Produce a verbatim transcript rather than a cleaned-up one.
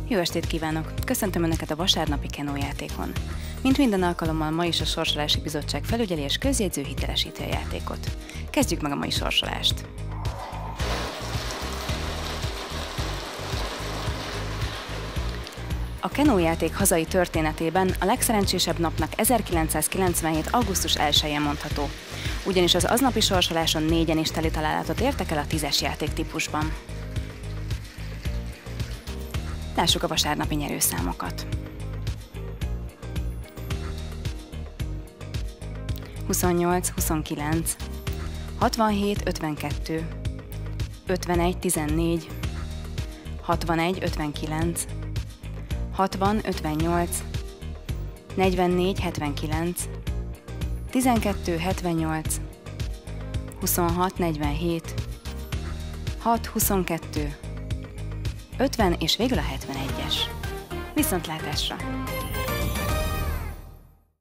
Jó estét kívánok! Köszöntöm Önöket a vasárnapi kenójátékon. Mint minden alkalommal, ma is a Sorsolási Bizottság felügyeli és közjegyző hitelesíti a játékot. Kezdjük meg a mai sorsolást! A kenójáték hazai történetében a legszerencsésebb napnak ezerkilencszázkilencvenhét. augusztus elsején mondható, ugyanis az aznapi sorsoláson négyen is teli találatot értek el a tízes játéktípusban. Lássuk a vasárnapi nyerőszámokat. huszonnyolc, huszonkilenc, hatvanhét, ötvenkettő, ötvenegy, tizennégy, hatvanegy, ötvenkilenc, hatvan, ötvennyolc, negyvennégy, hetvenkilenc, tizenkettő, hetvennyolc, huszonhat, negyvenhét, hat, huszonkettő, ötven és végül a hetvenegyes. Viszontlátásra!